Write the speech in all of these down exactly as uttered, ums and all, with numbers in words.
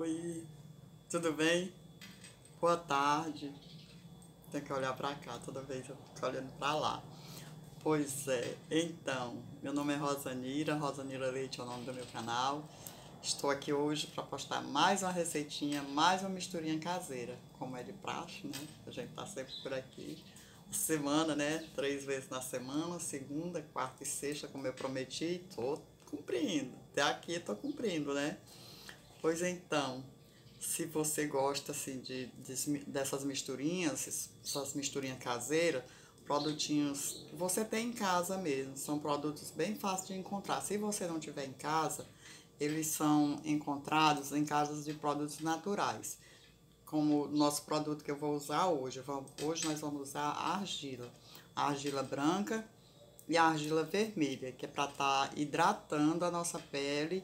Oi, tudo bem? Boa tarde. Tem que olhar pra cá, toda vez eu fico olhando pra lá. Pois é, então, meu nome é Rosanira, Rosanira Leite é o nome do meu canal. Estou aqui hoje para postar mais uma receitinha, mais uma misturinha caseira, como é de praxe, né? A gente tá sempre por aqui. Semana, né? Três vezes na semana, segunda, quarta e sexta, como eu prometi, tô cumprindo. Até aqui tô cumprindo, né? Pois então, se você gosta assim de, de- dessas misturinhas, essas misturinhas caseiras, produtinhos que você tem em casa mesmo, são produtos bem fáceis de encontrar. Se você não tiver em casa, eles são encontrados em casas de produtos naturais, como o nosso produto que eu vou usar hoje. Hoje nós vamos usar a argila, a argila branca e a argila vermelha, que é para estar tá hidratando a nossa pele,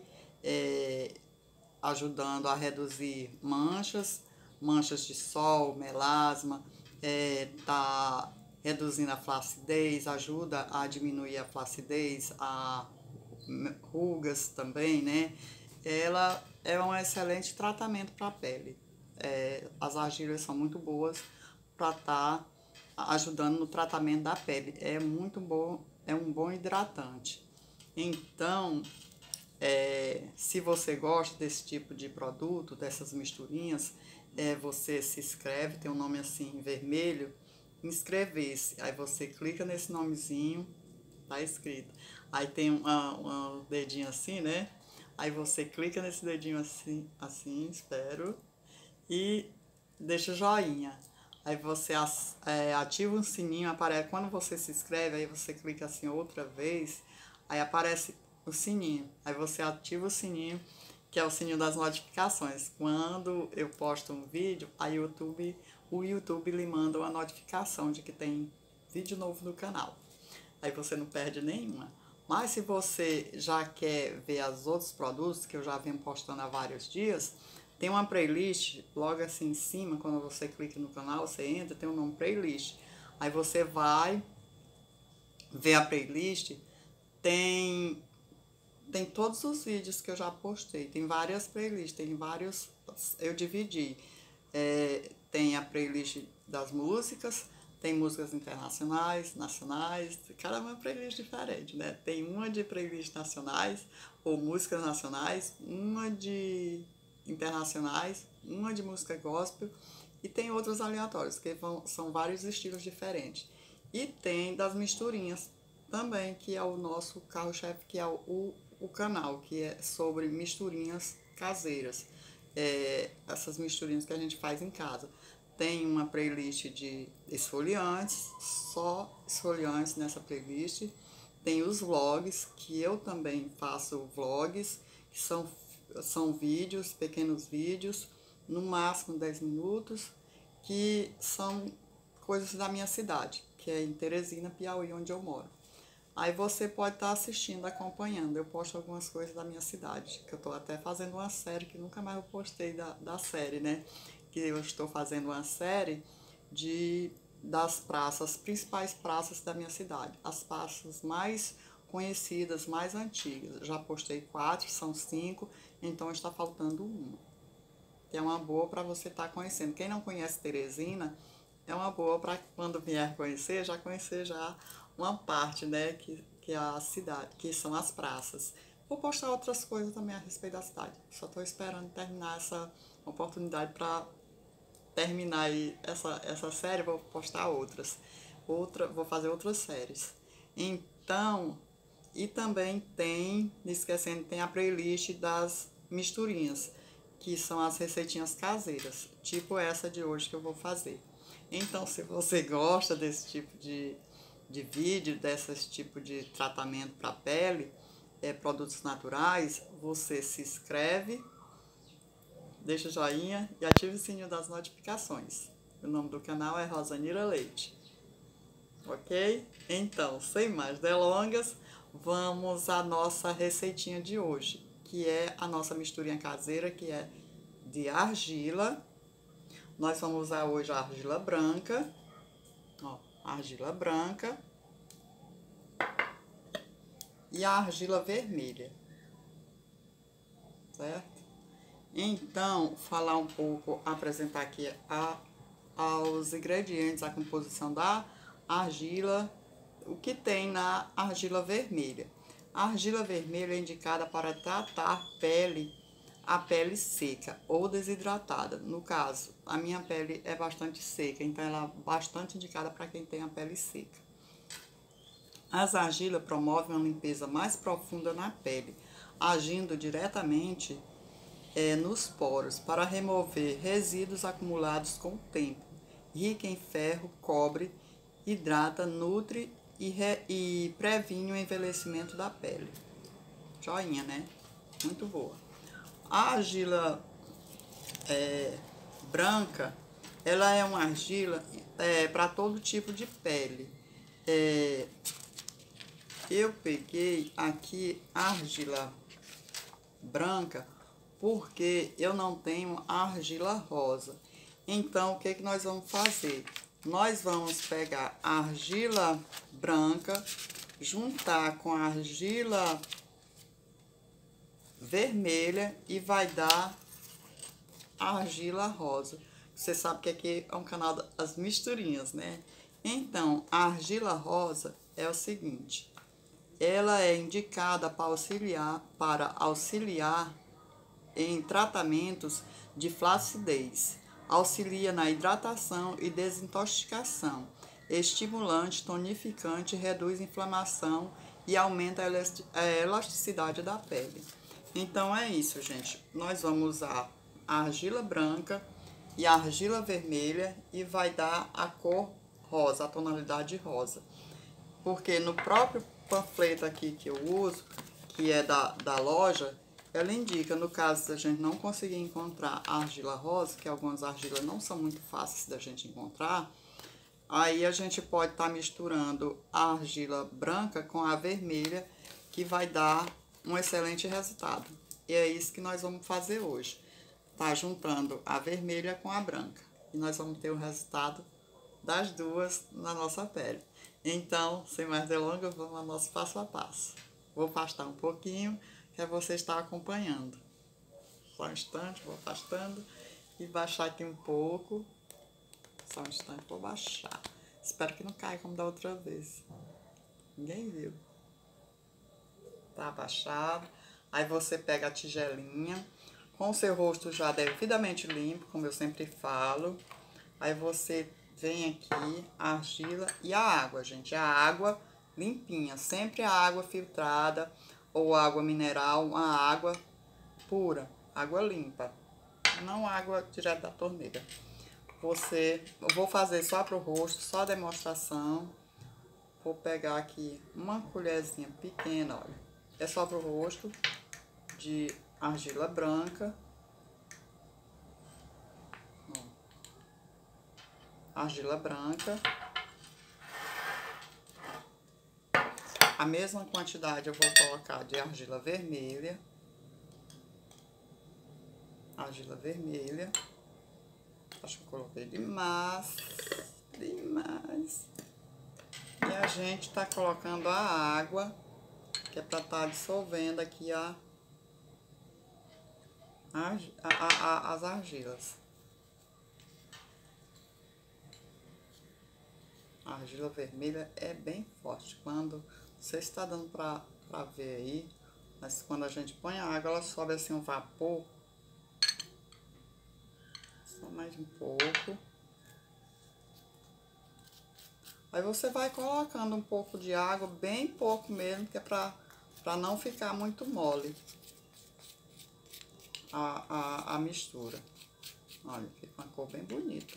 é, ajudando a reduzir manchas, manchas de sol, melasma, é, tá reduzindo a flacidez, ajuda a diminuir a flacidez, a rugas também, né? Ela é um excelente tratamento para a pele. É, as argilas são muito boas para estar tá ajudando no tratamento da pele. É muito bom, é um bom hidratante. Então, é, se você gosta desse tipo de produto, dessas misturinhas, é, você se inscreve, tem um nome assim, vermelho, inscrever-se. Aí você clica nesse nomezinho, tá escrito. Aí tem um, um, um dedinho assim, né? Aí você clica nesse dedinho assim, assim, espero, e deixa o joinha. Aí você é, ativa um sininho, aparece quando você se inscreve, aí você clica assim outra vez, aí aparece o sininho. Aí você ativa o sininho, que é o sininho das notificações. Quando eu posto um vídeo, a YouTube, o YouTube lhe manda uma notificação de que tem vídeo novo no canal. Aí você não perde nenhuma. Mas se você já quer ver os outros produtos que eu já venho postando há vários dias, tem uma playlist logo assim em cima, quando você clica no canal, você entra, tem um nome playlist. Aí você vai ver a playlist, tem tem todos os vídeos que eu já postei, tem várias playlists, tem vários, eu dividi. É, tem a playlist das músicas, tem músicas internacionais, nacionais, cada uma playlist diferente, né? Tem uma de playlists nacionais ou músicas nacionais, uma de internacionais, uma de música gospel e tem outros aleatórios, que vão, são vários estilos diferentes. E tem das misturinhas também, que é o nosso carro-chefe, que é o, o canal, que é sobre misturinhas caseiras. É, essas misturinhas que a gente faz em casa. Tem uma playlist de esfoliantes, só esfoliantes nessa playlist. Tem os vlogs, que eu também faço vlogs, que são, são vídeos, pequenos vídeos, no máximo dez minutos, que são coisas da minha cidade, que é em Teresina, Piauí, onde eu moro. Aí você pode estar assistindo, acompanhando. Eu posto algumas coisas da minha cidade, que eu estou até fazendo uma série, que nunca mais eu postei da, da série, né? Que eu estou fazendo uma série de, das praças, principais praças da minha cidade. As praças mais conhecidas, mais antigas. Já postei quatro, são cinco, então está faltando uma. Que é uma boa para você estar conhecendo. Quem não conhece Teresina, é uma boa para quando vier conhecer, já conhecer já uma parte, né, que, que é a cidade, que são as praças. Vou postar outras coisas também a respeito da cidade. Só estou esperando terminar essa oportunidade para terminar aí essa, essa série, vou postar outras. Outra, vou fazer outras séries. Então, e também tem, não esquecendo, tem a playlist das misturinhas, que são as receitinhas caseiras, tipo essa de hoje que eu vou fazer. Então, se você gosta desse tipo de, de vídeo, desse tipo de tratamento para a pele, é, produtos naturais, você se inscreve, deixa o joinha e ative o sininho das notificações. O nome do canal é Rosanira Leite. Ok? Então, sem mais delongas, vamos à nossa receitinha de hoje, que é a nossa misturinha caseira, que é de argila. Nós vamos usar hoje a argila branca, ó, argila branca e a argila vermelha, certo? Então, falar um pouco, apresentar aqui a, aos ingredientes, a composição da argila, o que tem na argila vermelha. A argila vermelha é indicada para tratar pele, a pele seca ou desidratada. No caso, a minha pele é bastante seca, então ela é bastante indicada para quem tem a pele seca. As argilas promovem uma limpeza mais profunda na pele, agindo diretamente é, nos poros para remover resíduos acumulados com o tempo. Rica em ferro, cobre, hidrata, nutre e, re, e previne o envelhecimento da pele. Joinha, né? Muito boa. A argila é, branca, ela é uma argila é, para todo tipo de pele. É, eu peguei aqui a argila branca porque eu não tenho argila rosa. Então, o que, que nós vamos fazer? Nós vamos pegar a argila branca, juntar com a argila vermelha e vai dar a argila rosa. Você sabe que aqui é um canal das misturinhas, né? Então, a argila rosa é o seguinte, ela é indicada para auxiliar, para auxiliar em tratamentos de flacidez, auxilia na hidratação e desintoxicação, estimulante, tonificante, reduz inflamação e aumenta a elasticidade da pele. Então é isso, gente. Nós vamos usar a argila branca e a argila vermelha e vai dar a cor rosa, a tonalidade rosa. Porque no próprio panfleto aqui que eu uso, que é da, da loja, ela indica, no caso se a gente não conseguir encontrar a argila rosa, que algumas argilas não são muito fáceis da gente encontrar, aí a gente pode estar tá misturando a argila branca com a vermelha, que vai dar um excelente resultado. E é isso que nós vamos fazer hoje. Tá juntando a vermelha com a branca. E nós vamos ter o resultado das duas na nossa pele. Então, sem mais delongas, vamos ao nosso passo a passo. Vou afastar um pouquinho, que é você estar acompanhando. Só um instante, vou afastando e baixar aqui um pouco. Só um instante, vou baixar. Espero que não caia como da outra vez. Ninguém viu. Tá abaixado. Aí você pega a tigelinha, com o seu rosto já devidamente limpo, como eu sempre falo. Aí você vem aqui, a argila e a água, gente. A água limpinha, sempre a água filtrada ou água mineral, uma água pura, água limpa, não água direto da torneira. Você, eu vou fazer só pro rosto, só demonstração. Vou pegar aqui uma colherzinha pequena, olha. É só pro rosto, de argila branca. Ó. Argila branca. A mesma quantidade eu vou colocar de argila vermelha. Argila vermelha. Acho que eu coloquei demais. Demais. E a gente tá colocando a água, que é pra estar dissolvendo aqui a, a, a, a, as argilas. A argila vermelha é bem forte. Quando você está dando pra, pra ver aí, mas quando a gente põe a água, ela sobe assim um vapor. Só mais um pouco. Aí você vai colocando um pouco de água, bem pouco mesmo, que é pra, pra não ficar muito mole a, a, a mistura. Olha, fica uma cor bem bonita.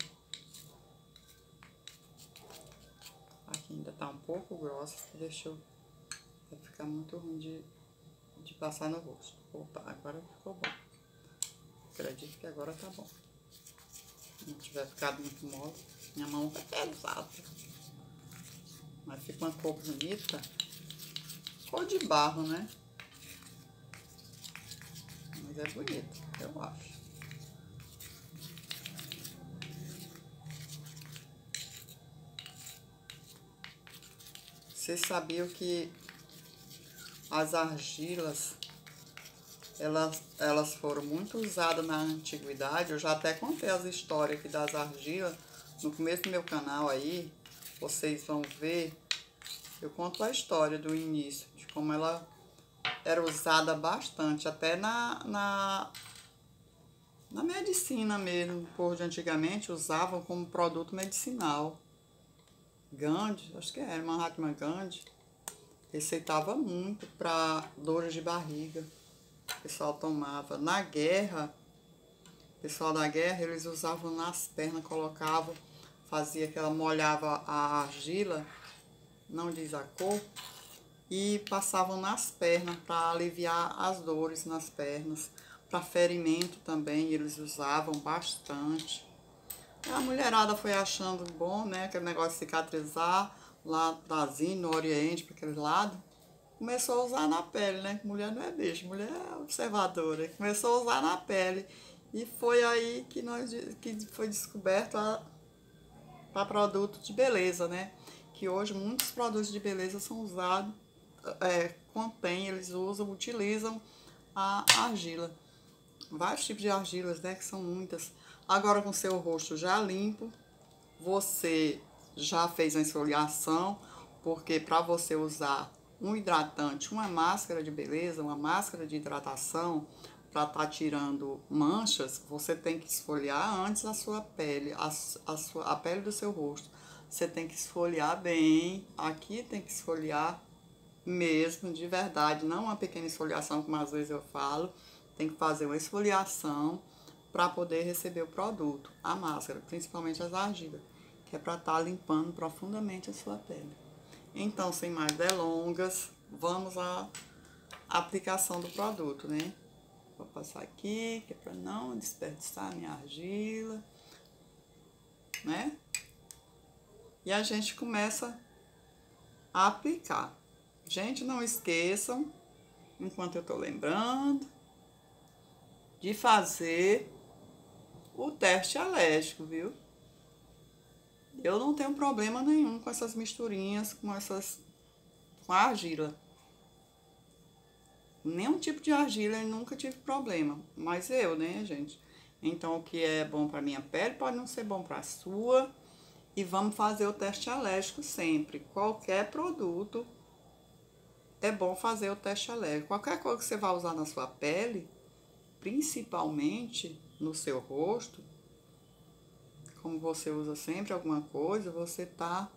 Aqui ainda tá um pouco grossa, deixa eu... vai ficar muito ruim de, de passar no rosto. Opa, agora ficou bom. Acredito que agora tá bom. Se não tiver ficado muito mole, minha mão tá pesada. Mas fica uma cor bonita. Cor de barro, né? Mas é bonito, eu acho. Vocês sabiam que as argilas Elas, elas foram muito usadas na antiguidade. Eu já até contei as histórias aqui das argilas no começo do meu canal aí. Vocês vão ver. Eu conto a história do início, de como ela era usada bastante, até na, na, na medicina mesmo. O povo de antigamente usavam como produto medicinal. Gandhi, acho que era Mahatma Gandhi, receitava muito para dores de barriga. O pessoal tomava. Na guerra, o pessoal da guerra, eles usavam nas pernas, colocavam, fazia aquela, molhava a argila, não diz a cor, e passavam nas pernas para aliviar as dores nas pernas. Para ferimento também eles usavam bastante. A mulherada foi achando bom, né, aquele negócio de cicatrizar lá da Ásia, no Oriente, para aquele lado. Começou a usar na pele, né? Mulher não é bicho, mulher é observadora. Começou a usar na pele. E foi aí que, nós, que foi descoberto para produto de beleza, né? Que hoje muitos produtos de beleza são usados, é, contém, eles usam, utilizam a argila. Vários tipos de argilas, né? Que são muitas. Agora com seu rosto já limpo, você já fez a esfoliação, porque para você usar um hidratante, uma máscara de beleza, uma máscara de hidratação, para estar tá tirando manchas, você tem que esfoliar antes a sua pele, a, a, sua, a pele do seu rosto. Você tem que esfoliar bem, aqui tem que esfoliar mesmo, de verdade, não uma pequena esfoliação, como às vezes eu falo, tem que fazer uma esfoliação para poder receber o produto, a máscara, principalmente as argilas, que é para estar tá limpando profundamente a sua pele. Então, sem mais delongas, vamos à aplicação do produto, né? Vou passar aqui, que é para não desperdiçar a minha argila, né? E a gente começa a aplicar. Gente, não esqueçam, enquanto eu tô lembrando, de fazer o teste alérgico, viu? Eu não tenho problema nenhum com essas misturinhas, com essas, com a argila. Nenhum tipo de argila eu nunca tive problema, mas eu, né, gente? Então, o que é bom para minha pele pode não ser bom para a sua. E vamos fazer o teste alérgico sempre. Qualquer produto é bom fazer o teste alérgico. Qualquer coisa que você vai usar na sua pele, principalmente no seu rosto, como você usa sempre alguma coisa, você tá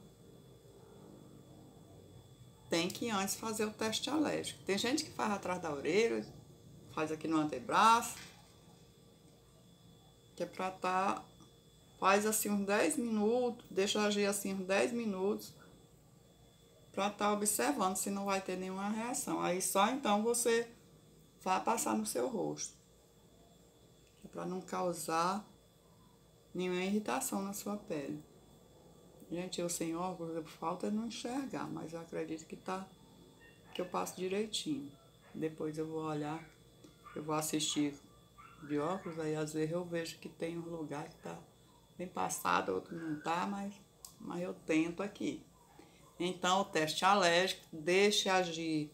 tem que antes fazer o teste alérgico. Tem gente que faz atrás da orelha, faz aqui no antebraço, que é pra tá, faz assim uns dez minutos, deixa agir assim uns dez minutos, pra tá observando se não vai ter nenhuma reação. Aí só então você vai passar no seu rosto, que é pra não causar nenhuma irritação na sua pele. Gente, eu sem óculos, falta não enxergar, mas eu acredito que tá, que eu passo direitinho. Depois eu vou olhar, eu vou assistir de óculos, aí às vezes eu vejo que tem um lugar que tá bem passado, outro não tá, mas, mas eu tento aqui. Então, o teste alérgico, deixe agir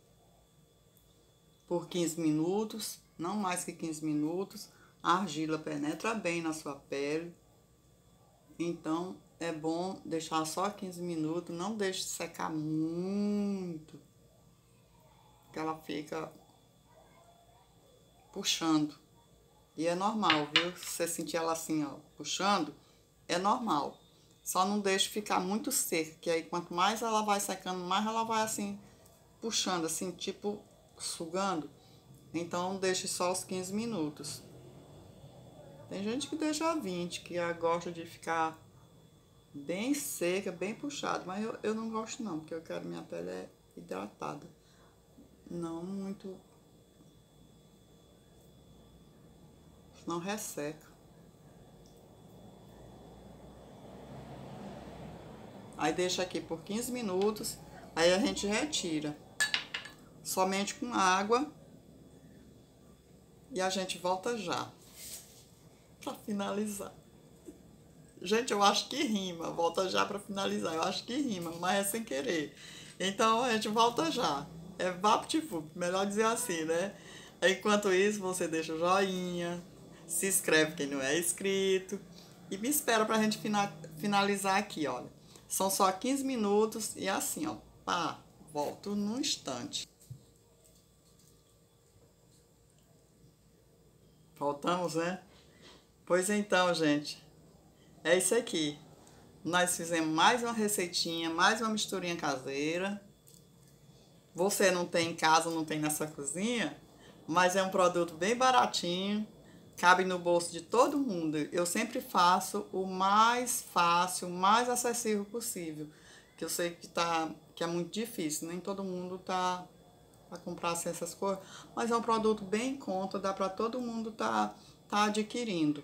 por quinze minutos, não mais que quinze minutos. A argila penetra bem na sua pele, então é bom deixar só quinze minutos, não deixe secar muito, que ela fica puxando. E é normal, viu? Se você sentir ela assim, ó, puxando, é normal. Só não deixe ficar muito seca, que aí quanto mais ela vai secando, mais ela vai assim, puxando, assim, tipo, sugando. Então, deixe só os quinze minutos. Tem gente que deixa vinte, que gosta de ficar bem seca, bem puxado, mas eu, eu não gosto não, porque eu quero minha pele é hidratada, não muito, não resseca. Aí deixa aqui por quinze minutos, aí a gente retira, somente com água, e a gente volta já, pra finalizar. Gente, eu acho que rima, volta já para finalizar, eu acho que rima, mas é sem querer. Então, a gente volta já. É vapt-vupt, melhor dizer assim, né? Enquanto isso, você deixa o joinha, se inscreve quem não é inscrito e me espera pra gente finalizar aqui, olha. São só quinze minutos e assim, ó, pá, volto num instante. Voltamos, né? Pois então, gente, é isso aqui. Nós fizemos mais uma receitinha, mais uma misturinha caseira. Você não tem em casa, não tem nessa cozinha, mas é um produto bem baratinho, cabe no bolso de todo mundo. Eu sempre faço o mais fácil, o mais acessível possível, que eu sei que, tá, que é muito difícil, nem todo mundo tá para comprar assim, essas coisas, mas é um produto bem em conta, dá para todo mundo tá, tá adquirindo.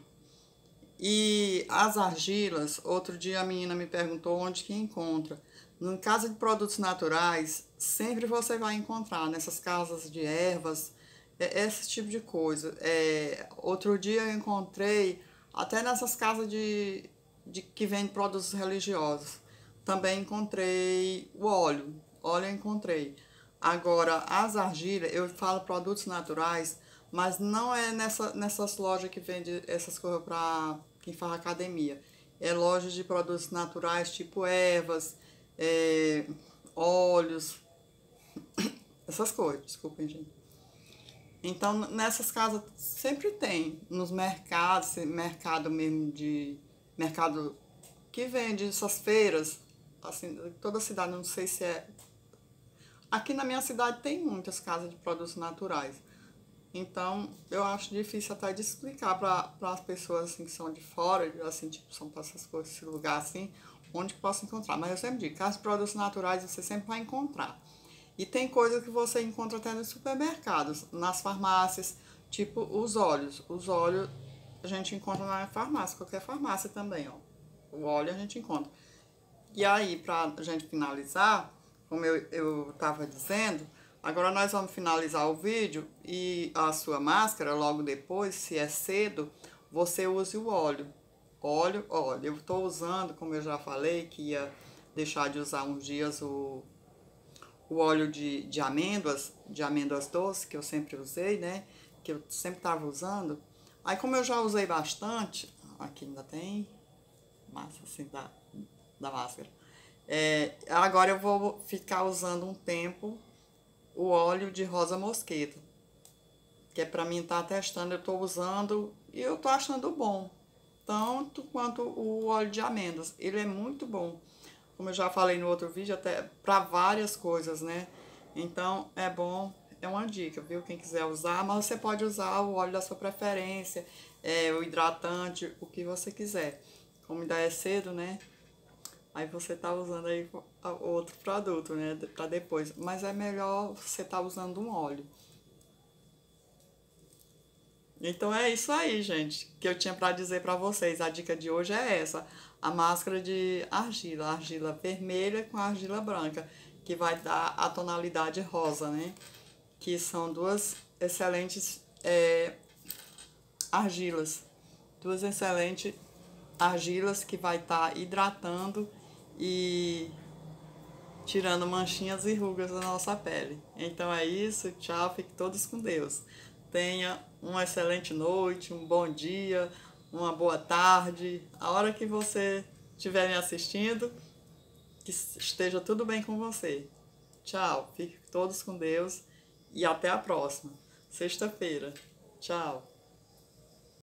E as argilas, outro dia a menina me perguntou onde que encontra. Em casa de produtos naturais, sempre você vai encontrar nessas casas de ervas, é, esse tipo de coisa. É, outro dia eu encontrei até nessas casas de, de que vendem produtos religiosos. Também encontrei o óleo, óleo eu encontrei. Agora, as argilas, eu falo produtos naturais, mas não é nessa, nessas lojas que vende essas coisas para quem faz academia. É lojas de produtos naturais, tipo ervas, é, óleos, essas coisas, desculpem, gente. Então, nessas casas sempre tem, nos mercados, mercado mesmo de, mercado que vende essas feiras, assim, toda cidade, não sei se é. Aqui na minha cidade tem muitas casas de produtos naturais. Então, eu acho difícil até de explicar para as pessoas assim, que são de fora, assim, tipo, são para essas coisas, esse lugar assim, onde posso encontrar. Mas eu sempre digo, casa de produtos naturais você sempre vai encontrar. E tem coisas que você encontra até nos supermercados, nas farmácias, tipo os óleos. Os óleos a gente encontra na farmácia, qualquer farmácia também, ó. O óleo a gente encontra. E aí, pra gente finalizar, como eu, eu tava dizendo, agora nós vamos finalizar o vídeo e a sua máscara, logo depois, se é cedo, você use o óleo. Óleo, óleo. Eu estou usando, como eu já falei, que ia deixar de usar uns dias o, o óleo de, de amêndoas, de amêndoas doces, que eu sempre usei, né? Que eu sempre estava usando. Aí, como eu já usei bastante, aqui ainda tem massa assim da, da máscara. É, agora eu vou ficar usando um tempo o óleo de rosa mosqueta, que é para mim estar tá testando, eu estou usando e eu estou achando bom, tanto quanto o óleo de amêndoas, ele é muito bom, como eu já falei no outro vídeo, até para várias coisas, né? Então é bom, é uma dica, viu? Quem quiser usar, mas você pode usar o óleo da sua preferência, é, o hidratante, o que você quiser. Como ainda é cedo, né? Aí você tá usando aí outro produto, né, para depois. Mas é melhor você tá usando um óleo. Então é isso aí, gente, que eu tinha para dizer para vocês. A dica de hoje é essa: a máscara de argila, argila vermelha com argila branca, que vai dar a tonalidade rosa, né? Que são duas excelentes é, argilas, duas excelentes argilas que vai estar tá hidratando e tirando manchinhas e rugas da nossa pele. Então é isso, tchau, fiquem todos com Deus. Tenha uma excelente noite, um bom dia, uma boa tarde. A hora que você estiver me assistindo, que esteja tudo bem com você. Tchau, fiquem todos com Deus e até a próxima, sexta-feira. Tchau.